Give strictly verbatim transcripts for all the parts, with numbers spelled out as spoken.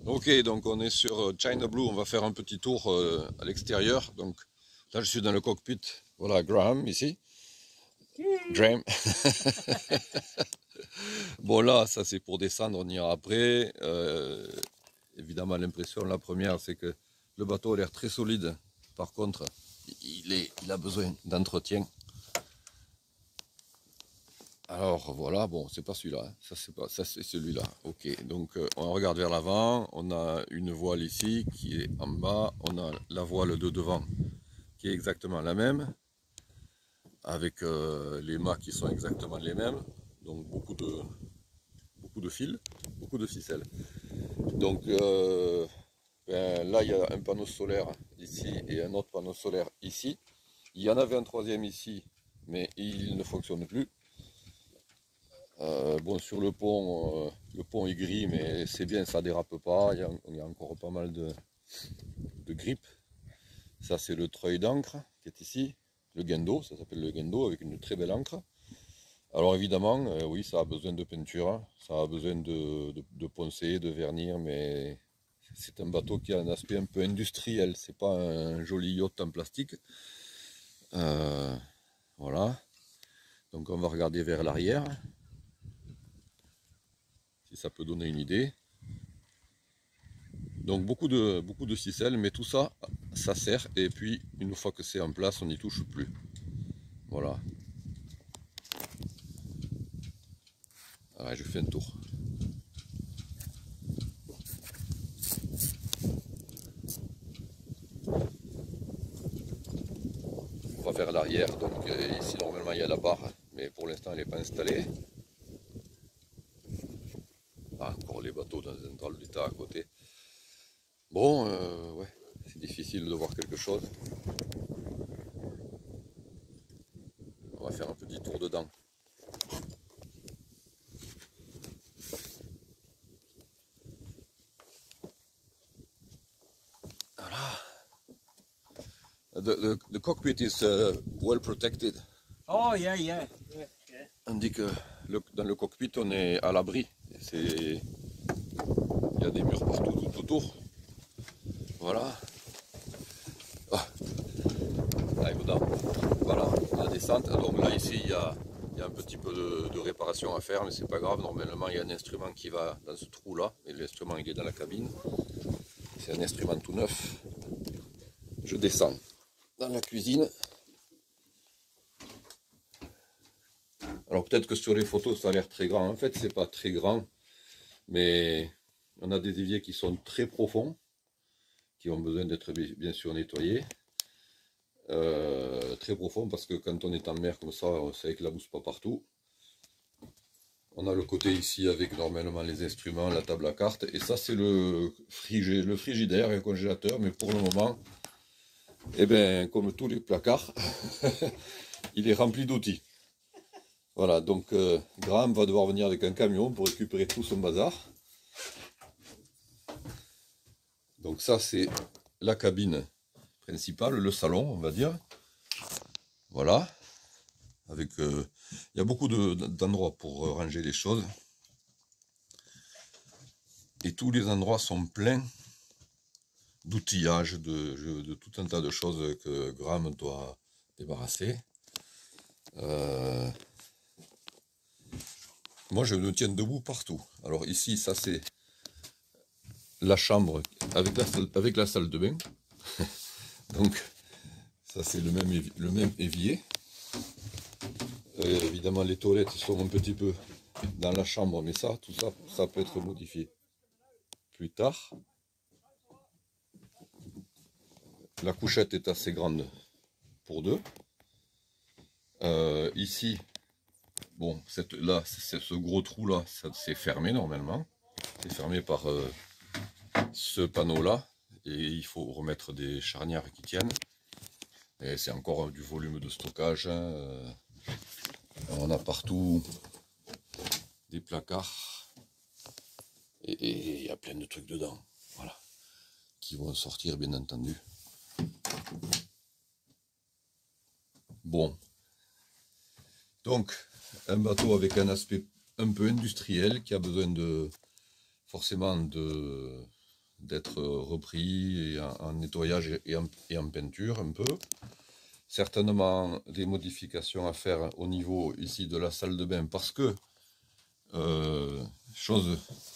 Ok, donc on est sur China Blue, on va faire un petit tour euh, à l'extérieur. Donc là, je suis dans le cockpit. Voilà, Graham ici. Graham. Bon, là, ça c'est pour descendre, on ira après. Euh, évidemment, l'impression, la première, c'est que le bateau a l'air très solide. Par contre, il, est, il a besoin d'entretien. Alors voilà, bon, c'est pas celui-là, hein. Ça c'est pas, ça c'est celui-là. Ok, donc euh, on regarde vers l'avant, on a une voile ici qui est en bas, on a la voile de devant qui est exactement la même, avec euh, les mâts qui sont exactement les mêmes, donc beaucoup de beaucoup de fils, beaucoup de ficelles. Donc euh, ben, là il y a un panneau solaire ici et un autre panneau solaire ici. Il y en avait un troisième ici, mais il ne fonctionne plus. Euh, bon, sur le pont, euh, le pont est gris, mais c'est bien, ça dérape pas. Il y a, il y a encore pas mal de, de grippe. Ça, c'est le treuil d'encre qui est ici, le guindo, ça s'appelle le guindo, avec une très belle encre. Alors évidemment, euh, oui, ça a besoin de peinture, ça a besoin de, de, de poncer, de vernir, mais c'est un bateau qui a un aspect un peu industriel. C'est pas un joli yacht en plastique. Euh, voilà. Donc on va regarder vers l'arrière, si ça peut donner une idée. Donc beaucoup de, beaucoup de ficelles, mais tout ça, ça sert. Et puis, une fois que c'est en place, on n'y touche plus. Voilà. Alors, je fais un tour. On va vers l'arrière. Donc euh, ici, normalement, il y a la barre. Mais pour l'instant, elle n'est pas installée. Ah, encore les bateaux dans un drôle d'état à côté. Bon, euh, ouais, c'est difficile de voir quelque chose. On va faire un petit tour dedans. Voilà. The, the, the cockpit is uh, well protected. Oh, yeah, yeah. yeah, yeah. On dit que le, dans le cockpit, on est à l'abri. C'est, il y a des murs partout, tout autour. Voilà. Ah. Allez, voilà, la descente. Donc là, ici, il y a, il y a un petit peu de, de réparation à faire, mais c'est pas grave. Normalement, il y a un instrument qui va dans ce trou-là. Et l'instrument, il est dans la cabine. C'est un instrument tout neuf. Je descends dans la cuisine. Alors peut-être que sur les photos, ça a l'air très grand. En fait, c'est pas très grand. Mais on a des éviers qui sont très profonds, qui ont besoin d'être bien sûr nettoyés. Euh, très profond parce que quand on est en mer comme ça, ça éclabousse pas partout. On a le côté ici avec normalement les instruments, la table à cartes, et ça c'est le, frigé, le frigidaire et le congélateur, mais pour le moment, eh bien, comme tous les placards, il est rempli d'outils. Voilà, donc euh, Graham va devoir venir avec un camion pour récupérer tout son bazar. Donc ça c'est la cabine principale, le salon on va dire. Voilà. Avec, euh, il y a beaucoup d'endroits pour ranger les choses. Et tous les endroits sont pleins d'outillage, de, de tout un tas de choses que Graham doit débarrasser. Euh, moi je me tiens debout partout. Alors ici ça c'est la chambre avec la, avec la salle de bain. Donc ça c'est le même, le même évier. Euh, évidemment les toilettes sont un petit peu dans la chambre, mais ça, tout ça, ça peut être modifié plus tard. La couchette est assez grande pour deux. Euh, ici, bon, cette, là, c'est ce gros trou là, c'est fermé normalement. C'est fermé par euh, ce panneau là, et il faut remettre des charnières qui tiennent. Et c'est encore du volume de stockage. Hein. On a partout des placards et il y a plein de trucs dedans, voilà, qui vont sortir bien entendu. Bon, donc un bateau avec un aspect un peu industriel qui a besoin de forcément de d'être repris et en, en nettoyage et en, et en peinture un peu. Certainement des modifications à faire au niveau ici de la salle de bain parce que, euh, chose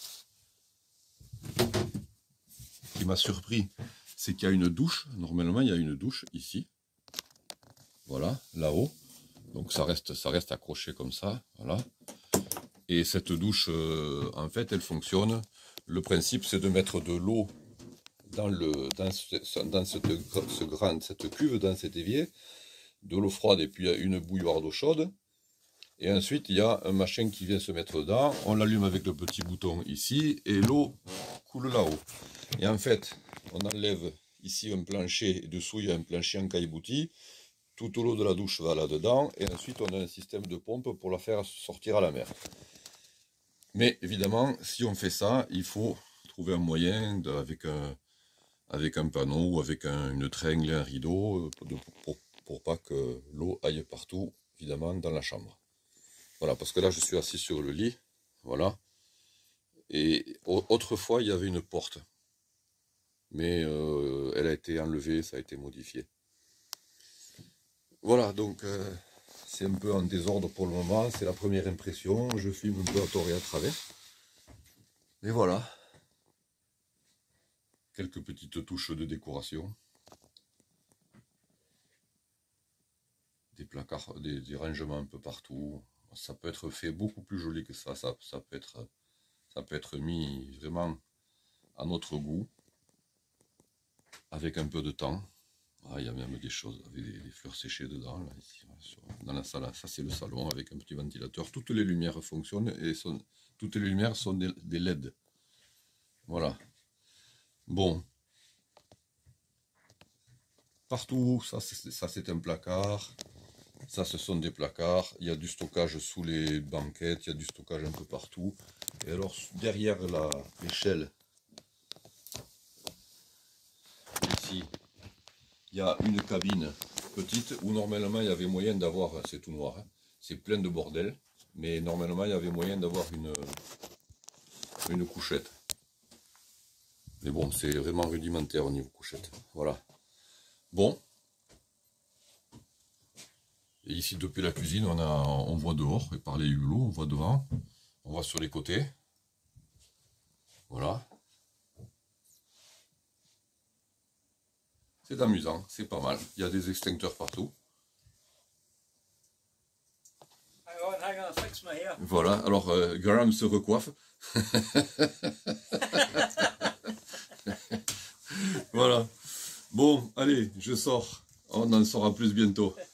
qui m'a surpris, c'est qu'il y a une douche. Normalement, il y a une douche ici. Voilà, là-haut. Donc ça reste, ça reste accroché comme ça. Voilà. Et cette douche, euh, en fait, elle fonctionne. Le principe, c'est de mettre de l'eau dans, le, dans, ce, dans cette, ce grand, cette cuve, dans cet évier, de l'eau froide et puis une bouilloire d'eau chaude. Et ensuite, il y a un machin qui vient se mettre dedans. On l'allume avec le petit bouton ici et l'eau coule là-haut. Et en fait, on enlève ici un plancher et dessous, il y a un plancher en caillebotis. Toute l'eau de la douche va là-dedans. Et ensuite, on a un système de pompe pour la faire sortir à la mer. Mais évidemment, si on fait ça, il faut trouver un moyen de, avec, un, avec un panneau ou avec un, une tringle et un rideau pour, pour, pour pas que l'eau aille partout, évidemment, dans la chambre. Voilà, parce que là, je suis assis sur le lit. Voilà. Et autrefois, il y avait une porte. Mais euh, elle a été enlevée, ça a été modifié. Voilà, donc euh, c'est un peu en désordre pour le moment. C'est la première impression. Je filme un peu à tort et à travers. Et voilà. Quelques petites touches de décoration. Des placards, des, des rangements un peu partout. Ça peut être fait beaucoup plus joli que ça. Ça, ça, peut, être, ça peut être mis vraiment à notre goût. Avec un peu de temps. Ah, il y a même des choses avec des, des fleurs séchées dedans. Là, ici, sur, dans la salle, ça c'est le salon avec un petit ventilateur. Toutes les lumières fonctionnent et sont, toutes les lumières sont des, des L E D. Voilà. Bon. Partout, ça c'est un placard. Ça, ce sont des placards. Il y a du stockage sous les banquettes. Il y a du stockage un peu partout. Et alors, derrière l'échelle, ici, il y a une cabine petite où normalement il y avait moyen d'avoir, c'est tout noir, hein, c'est plein de bordel, mais normalement il y avait moyen d'avoir une, une couchette. Mais bon, c'est vraiment rudimentaire au niveau couchette. Voilà. Bon. Et ici, depuis la cuisine, on, a, on voit dehors, et par les hublots, on voit devant, on voit sur les côtés. Voilà. C'est amusant, c'est pas mal. Il y a des extincteurs partout. Voilà, alors euh, Graham se recoiffe. Voilà. Bon, allez, je sors. On en saura plus bientôt.